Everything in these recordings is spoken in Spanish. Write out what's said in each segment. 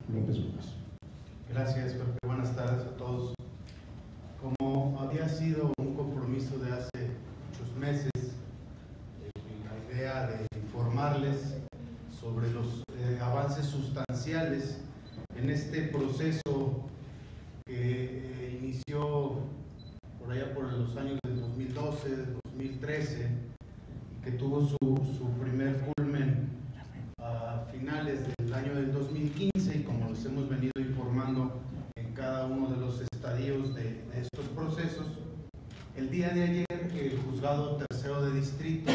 López Gómez. Gracias, Pepe. Buenas tardes a todos. Como había sido un compromiso de hace muchos meses, la idea de informarles sobre los avances sustanciales en este proceso que inició por allá por los años del 2012, 2013, y que tuvo su primer culmen a finales del año del 2015, y como los hemos venido informando en cada uno de los estadios de estos procesos, el día de ayer el Juzgado Tercero de Distrito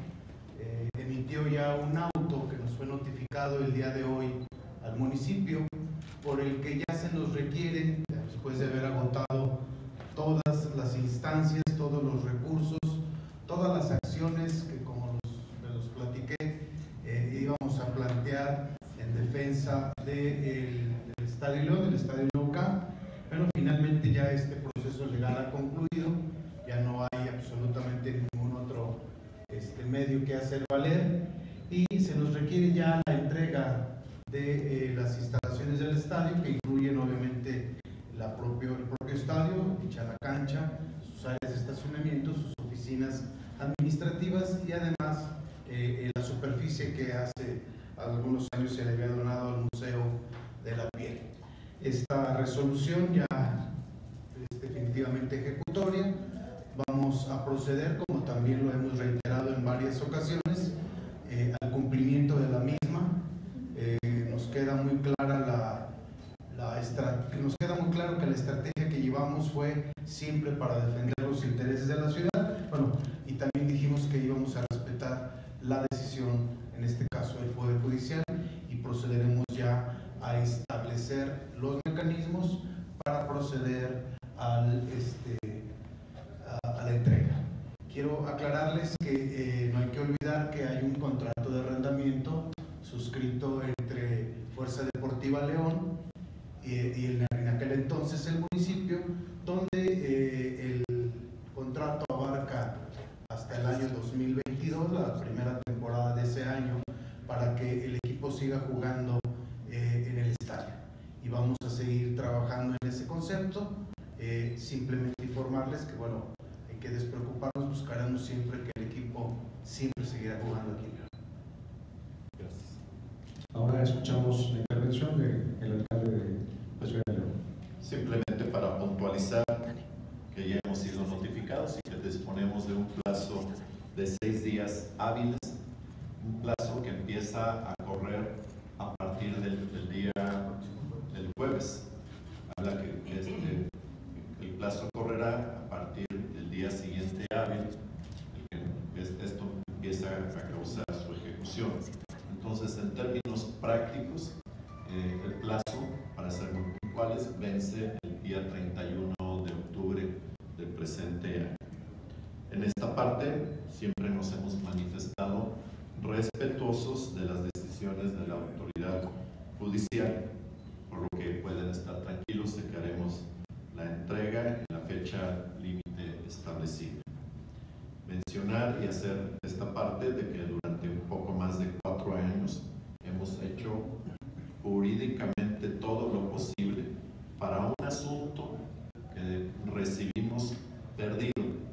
emitió ya un auto que nos fue notificado el día de hoy al municipio, por el que ya se nos requiere, después de haber agotado todas las instancias, todos los recursos, todas las acciones que, como los platiqué, íbamos a plantear en defensa del Estadio León, del Estadio Nou Camp. Pero finalmente ya este proceso legal ha concluido, ya no hay absolutamente ningún otro medio que hacer valer, y se nos requiere ya la entrega de las instalaciones del estadio, que incluyen obviamente el propio estadio, dicha la cancha, sus áreas de estacionamiento, sus oficinas administrativas y además la superficie que hace algunos años se le había donado al Museo de la Piel. Esta resolución ya es definitivamente ejecutoria. Vamos a proceder, como también lo hemos reiterado en varias ocasiones, al cumplimiento de la misma. Nos queda muy clara nos queda muy claro que la estrategia que llevamos fue siempre para defender los intereses de la ciudad. Bueno, y también dijimos que íbamos a respetar la decisión, en este caso del Poder Judicial, y procederemos ya a establecer los mecanismos para proceder a la entrega. Quiero aclararles que no hay que olvidar que hay un contrato de arrendamiento suscrito entre Fuerza Deportiva León y en aquel entonces el municipio, donde el contrato abarca hasta el año 2022, la primera temporada de ese año, para que el equipo siga jugando en el estadio. Y vamos a seguir trabajando en ese concepto. Simplemente informarles que, bueno, hay que despreocuparnos, buscaremos siempre que el equipo siempre seguirá jugando aquí. Gracias. Ahora escuchamos la intervención del alcalde de la ciudad de León. Simplemente para puntualizar que ya hemos sido notificados y que disponemos de un plazo de 6 días hábiles, un plazo que empieza a correr a partir del día del jueves. Habla que el plazo correrá a partir del día siguiente hábil, esto empieza a causar su ejecución. Entonces, en términos prácticos, el plazo, para ser muy puntuales, vence el día 31 de octubre del presente año. En esta parte, siempre nos hemos manifestado respetuosos de las decisiones de la autoridad judicial, por lo que pueden estar tranquilos de que haremos la entrega en la fecha límite establecida. Mencionar y hacer esta parte de que durante un poco más de 4 años hemos hecho jurídicamente todo lo posible para un asunto que recibimos perdido.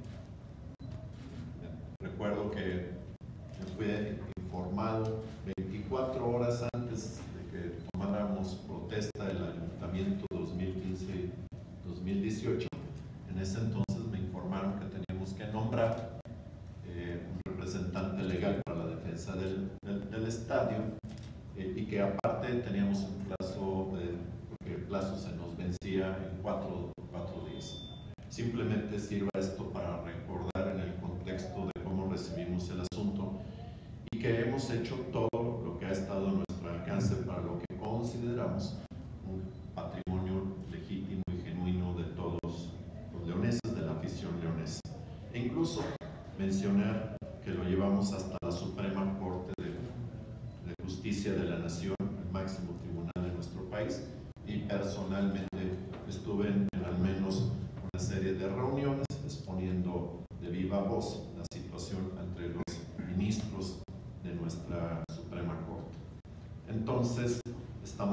Recuerdo que me fue informado 24 horas antes de que tomáramos protesta del Ayuntamiento 2015-2018. En ese entonces me informaron que teníamos que nombrar un representante legal para la defensa del estadio, y que aparte teníamos un plazo, porque el plazo se nos vencía en 4 días. Simplemente sirva esto para recordar en el contexto de cómo recibimos el asunto y que hemos hecho todo lo que ha estado a nuestro alcance para lo que consideramos un patrimonio legítimo y genuino de todos los leoneses, de la afición leonesa. E incluso mencionar que lo llevamos hasta la Suprema Corte de Justicia de la Nación, el máximo tribunal de nuestro país, y personalmente estuve en al menos una serie de reuniones exponiendo de viva voz la situación entre los ministros de nuestra Suprema Corte. Entonces, estamos actuando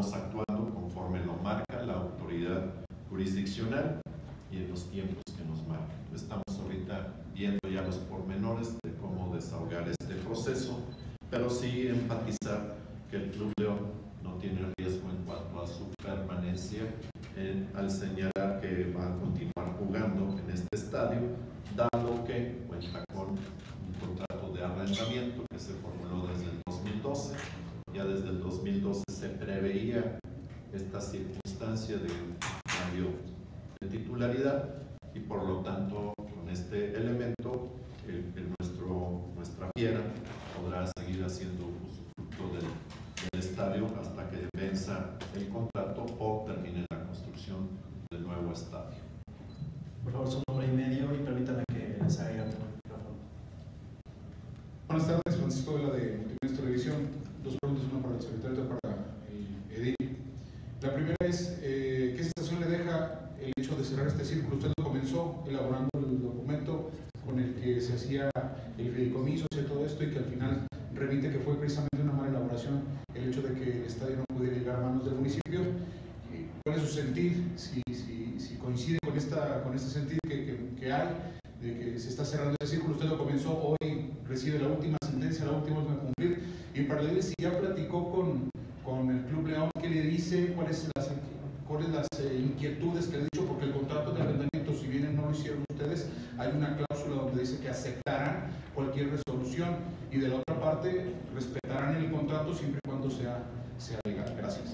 actuando conforme lo marca la autoridad jurisdiccional y en los tiempos que nos marcan. Estamos ahorita viendo ya los pormenores de cómo desahogar este proceso, pero sí enfatizar que el Club León no tiene riesgo en cuanto a su permanencia al señalar que va a continuar jugando en este estadio, dado que cuenta con un contrato de arrendamiento que se formuló desde el 2012. Ya desde el 2012 se preveía esta circunstancia de cambio de titularidad y por lo tanto con este elemento nuestra fiera podrá seguir haciendo usufructo del estadio hasta que venza el contrato o termine la construcción del nuevo estadio. Por favor, su nombre y medio y permítame que les haga un micrófono. Buenas tardes, Francisco Vela de Multimedios Televisión. Dos preguntas, una para el secretario y otra para el edil. La primera es, ¿qué sensación le deja el hecho de cerrar este círculo? Usted lo comenzó elaborando el documento con el que se hacía el fideicomiso y todo esto, y que al final remite que fue precisamente una mala elaboración el hecho de que el estadio no pudiera llegar a manos del municipio. ¿Cuál es su sentir? Si coincide con este sentir que hay de que se está cerrando el círculo. Usted lo comenzó, hoy recibe la última sentencia, la última a cumplir, y para leer si ya platicó con el Club León, ¿qué le dice? ¿Cuáles las inquietudes que le he dicho? Porque el contrato de arrendamiento, si bien no lo hicieron ustedes, hay una cláusula donde dice que aceptarán cualquier resolución, y de la otra parte respetarán el contrato siempre y cuando sea legal. Gracias.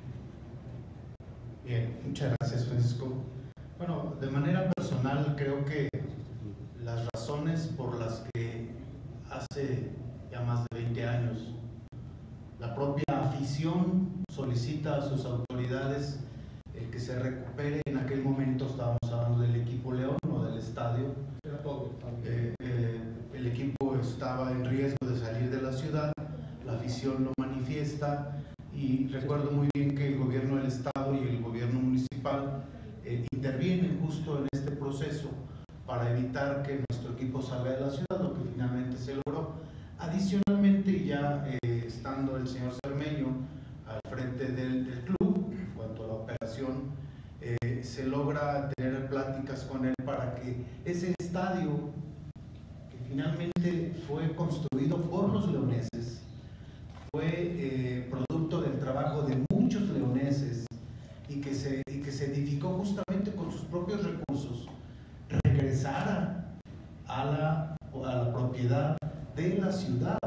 Bien, muchas gracias, Francisco. Bueno, de manera personal creo que las razones por las que hace ya más de 20 años la propia afición solicita a sus autoridades el que se recupere. En aquel momento estábamos hablando del equipo León o del estadio. Era todo. El equipo estaba en riesgo de salir de la ciudad, la afición lo manifiesta, y recuerdo muy bien que el gobierno del estado y el gobierno municipal intervienen justo en este proceso para evitar que nuestro equipo salga de la ciudad, lo que finalmente se logró. Adicionalmente, ya estando el señor Cermeño al frente del club, en cuanto a la operación, se logra tener pláticas con él para que ese estadio, que finalmente fue construido por los leoneses, fue producto del trabajo de muchos leoneses y que se edificó justamente con sus propios recursos, regresara a la propiedad de la ciudad.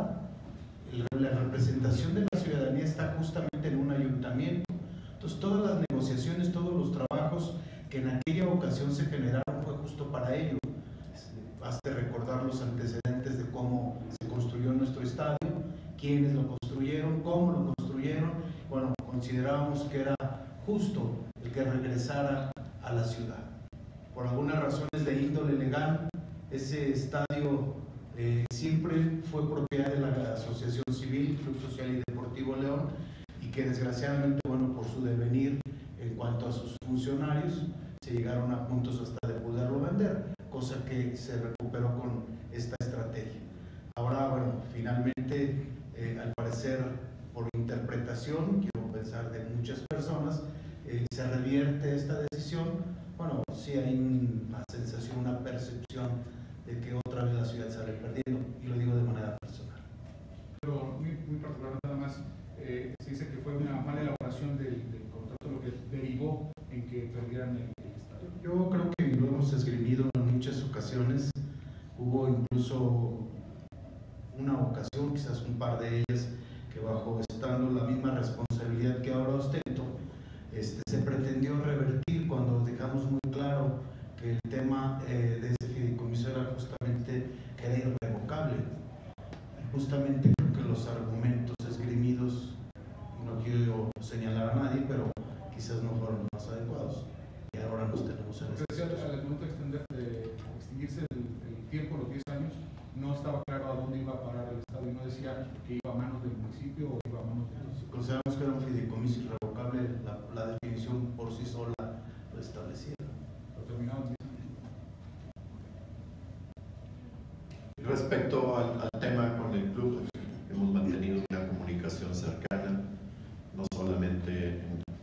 La representación de la ciudadanía está justamente en un ayuntamiento. Entonces, todas las negociaciones, todos los trabajos que en aquella ocasión se generaron fue justo para ello. Basta recordar los antecedentes de cómo se construyó nuestro estadio, quiénes lo construyeron, cómo lo construyeron. Bueno, considerábamos que era justo el que regresara a la ciudad. Por algunas razones de índole legal, ese estadio siempre fue propiedad de la Asociación Civil, Club Social y Deportivo León, y que desgraciadamente, bueno, por su devenir en cuanto a sus funcionarios, se llegaron a puntos hasta de poderlo vender, cosa que se recuperó con esta estrategia. Ahora, bueno, finalmente, al parecer, por interpretación, quiero pensar de muchas personas, se revierte esta decisión. Bueno, sí hay una sensación, una percepción de que otra vez la ciudad sale perdiendo, y lo digo de manera personal. Pero muy particular, nada más, se dice que fue una mala elaboración del contrato lo que derivó en que perdieran el estadio. Yo creo que lo hemos esgrimido en muchas ocasiones. Hubo incluso una ocasión, quizás un par de ellas, que bajo estando la misma responsabilidad que ahora ostento, se pretendió revertir cuando dejamos muy claro que el tema de ese fideicomiso era justamente que era irrevocable. Y justamente creo que los argumentos esgrimidos, no quiero señalar a nadie, pero quizás no fueron los más adecuados. Y ahora nos tenemos en este caso. Al momento de extinguirse el tiempo, los 10 años, no estaba claro a dónde iba a parar el estadio, no decía que iba a manos del municipio o iba a manos de los... Consideramos que era un fideicomiso irrevocable, la definición por sí sola lo establecía. Lo terminaron. Respecto al tema con el club, hemos mantenido una comunicación cercana, no solamente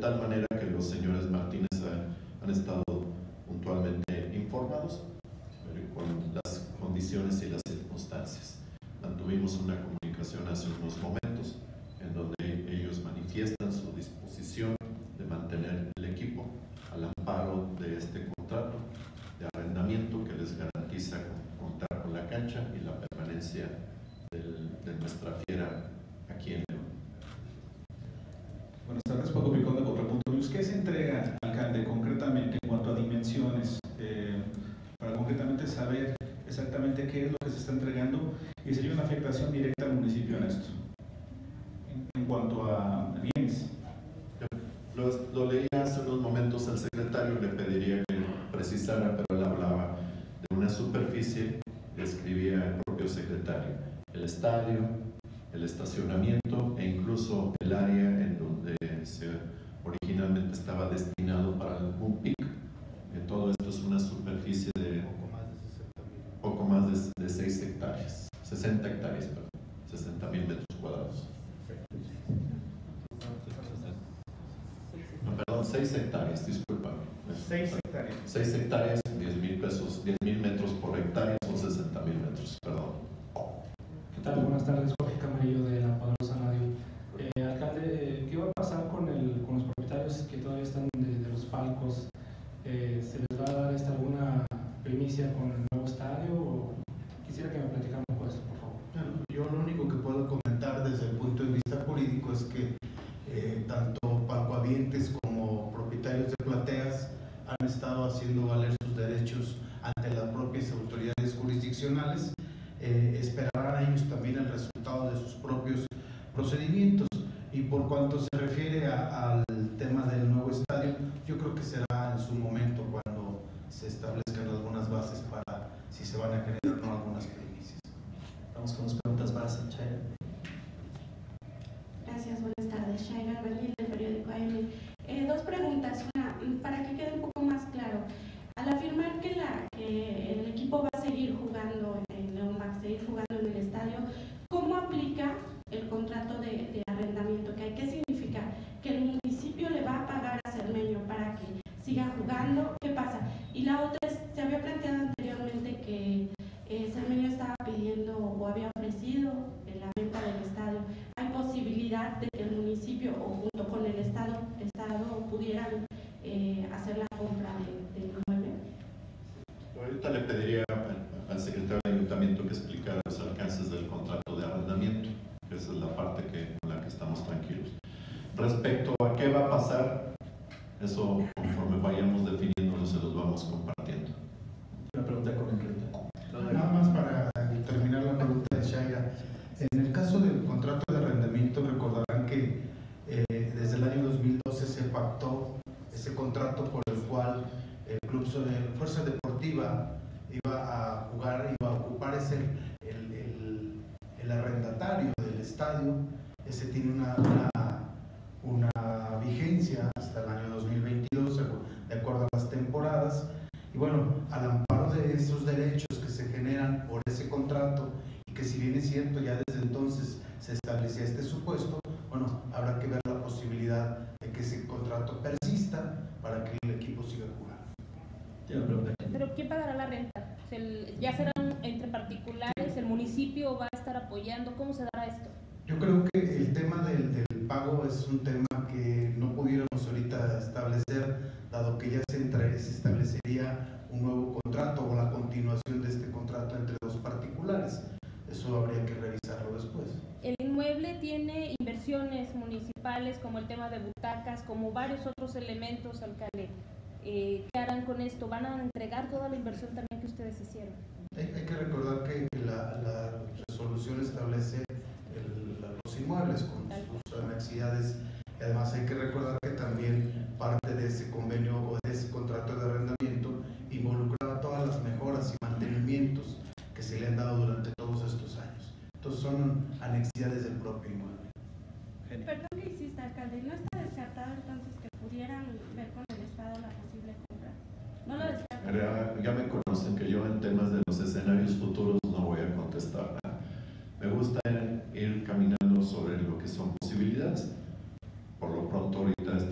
tal manera que los señores Martínez han estado puntualmente informados con las condiciones y las circunstancias. Mantuvimos una comunicación hace unos momentos en donde ellos manifiestan su disposición de mantener el equipo al amparo de este contrato de arrendamiento que les garantiza contar con la cancha y la permanencia de nuestra fiera aquí en León. Buenas tardes, Paco Picón de Contrapunto News. ¿Qué se entrega, alcalde, concretamente en cuanto a dimensiones, para concretamente saber exactamente qué es lo que se está entregando y si hay una afectación directa al municipio en esto, en cuanto a bienes? Lo leí hace unos momentos al secretario, le pediría que precisara, pero él hablaba de una superficie, escribía el propio secretario, el estadio, el estacionamiento e incluso el área en donde originalmente estaba destinado para el Moonpeak. Todo esto es una superficie de poco más de 6 hectáreas, 60 hectáreas, perdón, 60,000 metros cuadrados. No, perdón, 6 hectáreas, discúlpame. 6 hectáreas. 6 hectáreas, 10,000 pesos, 10,000 metros por hectárea, son 60,000 metros, perdón. ¿Qué tal? Buenas tardes, Jorge Camarillo de La Poderosa Radio. Alcalde, ¿qué va a pasar con los propietarios que todavía están de los palcos? ¿Se les va a dar alguna primicia con el nuevo estadio? O quisiera que me platicara un poco de esto, por favor. Bueno, yo lo único que puedo comentar desde el punto de vista jurídico es que tanto palcohabientes como propietarios de plateas han estado haciendo valer sus derechos ante las propias autoridades jurisdiccionales. Esperarán ellos también el resultado de sus propios procedimientos, y por cuanto se refiere al tema del nuevo estadio, yo creo que será en su momento cuando se establezcan algunas bases para si se van a generar o no algunas primicias. Vamos con las preguntas más, Chaira. Gracias, buenas tardes. Shaira Albergil, del periódico AM. Dos preguntas. Una, para que quede un poco más claro. Al afirmar que el equipo va a seguir jugando en León, va a seguir jugando en el estadio, ¿cómo aplica el contrato de arrendamiento que hay? ¿Qué significa? ¿Que el municipio le va a pagar a Cermeño para que siga jugando? ¿Qué pasa? Y la otra es, se había planteado anteriormente que Cermeño estaba pidiendo o había ofrecido la venta del estadio. ¿Hay posibilidad de que el municipio o junto con el Estado pudieran hacer la compra del inmueble? Ahorita le pediría al secretario del ayuntamiento que explicara los alcances del contrato de arrendamiento. Esa es la parte con la que estamos tranquilos. Respecto a qué va a pasar, eso conforme vayamos definiéndolo se los vamos compartiendo. Una pregunta concreta. Nada más para terminar la pregunta de Shaira. En el caso del contrato de arrendamiento, recordarán que desde el año 2012 se pactó ese contrato por el cual el Club Fuerza Deportiva iba a jugar, iba a ocupar el arrendatario del estadio. Ese tiene una vigencia hasta el año 2022, de acuerdo a las temporadas. Y bueno, al amparo de esos derechos que se generan por ese contrato, y que si bien es cierto, ya desde entonces se establecía este supuesto, bueno, habrá que ver la posibilidad de que ese contrato persista para que el equipo siga jugando. Tiene una pregunta. ¿Pero quién pagará la renta? ¿Ya serán entre particulares? ¿El municipio va a estar apoyando? ¿Cómo se dará esto? Yo creo que el tema del pago es un tema que no pudiéramos ahorita establecer, dado que ya se establecería un nuevo contrato o la continuación de este contrato entre dos particulares. Eso habría que revisarlo después. El inmueble tiene inversiones municipales, como el tema de butacas, como varios otros elementos, alcalde. ¿Qué harán con esto? ¿Van a entregar toda la inversión también que ustedes hicieron? Hay que recordar que la resolución establece los inmuebles con sus anexidades. Además hay que recordar que también parte de ese convenio o de ese contrato de arrendamiento involucraba todas las mejoras y mantenimientos que se le han dado durante todos estos años. Entonces son anexidades del propio inmueble. Perdón que insista, alcalde, ¿no está descartado entonces que pudieran ver con el Estado la posible compra? ¿No lo descartan? Ya me conocen que yo en temas de los escenarios futuros no voy a contestar nada. Me gusta ir caminando sobre lo que son posibilidades. Por lo pronto ahorita esta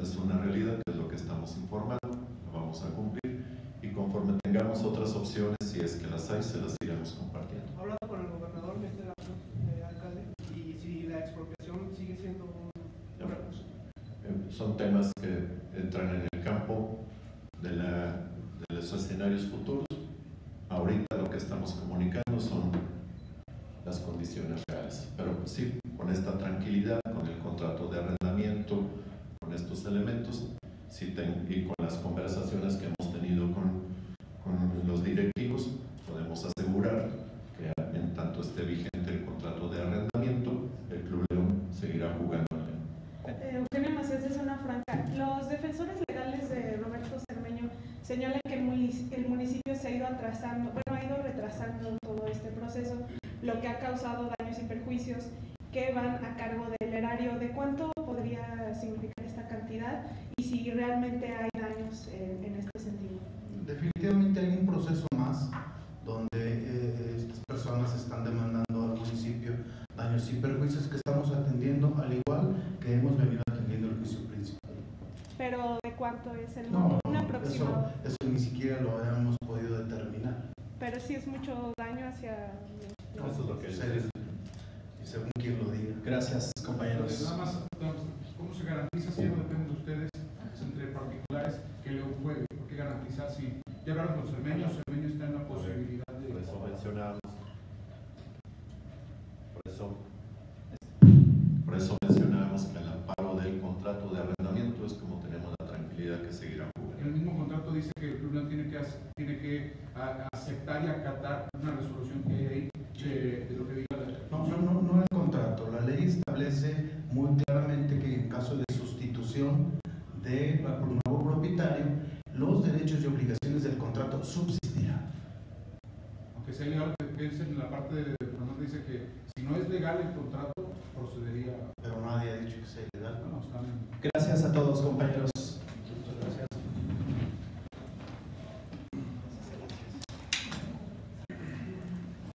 es una realidad, que es lo que estamos informando, lo vamos a cumplir y conforme tengamos otras opciones, si es que las hay, se las iremos compartiendo. He hablado con el gobernador, alcalde, y si la expropiación sigue siendo un recurso. Son temas que entran en el campo de los escenarios futuros. Ahorita lo que estamos comunicando son las condiciones reales, pero pues sí, con esta tranquilidad, con el contrato de arrendamiento, con estos elementos, sí y con las conversaciones que hemos tenido con los directivos, podemos asegurar que en tanto esté vigente el contrato de arrendamiento, el Club León seguirá jugando. Eugenia Macías de Zona Franca. Los defensores legales de Roberto Cermeño señalan que el municipio se ha ido atrasando, ha ido retrasando todo este proceso, lo que ha causado daños y perjuicios que van a cargo del erario. ¿De cuánto podría significar esta cantidad y si realmente hay daños en este sentido? Definitivamente hay un proceso más donde estas personas están demandando al municipio daños y perjuicios que estamos atendiendo, al igual que hemos venido atendiendo el juicio principal. ¿Pero de cuánto es el No, un aproximado? eso ni siquiera lo habíamos podido determinar. Pero sí es mucho daño hacia... No, eso es lo que y según quien lo diga. Gracias, compañeros. Nada más, ¿cómo se garantiza si no depende de ustedes, es entre particulares, que León juegue? ¿Por qué garantizar si ya hablaron con Cermeño está en la posibilidad de... Por eso mencionamos que el amparo del contrato de arrendamiento es como tenemos la tranquilidad que seguirá jugando. El mismo contrato dice que el Club León tiene que aceptar y acatar una resolución que hay ahí de lo que diga la... No el contrato. La ley establece muy claramente que en caso de sustitución por un nuevo propietario, los derechos y obligaciones del contrato subsistirán. Aunque sea legal, que es en la parte de Fernando dice que si no es legal el contrato, procedería... Pero nadie ha dicho que sea ilegal. No, están... Gracias a todos, compañeros.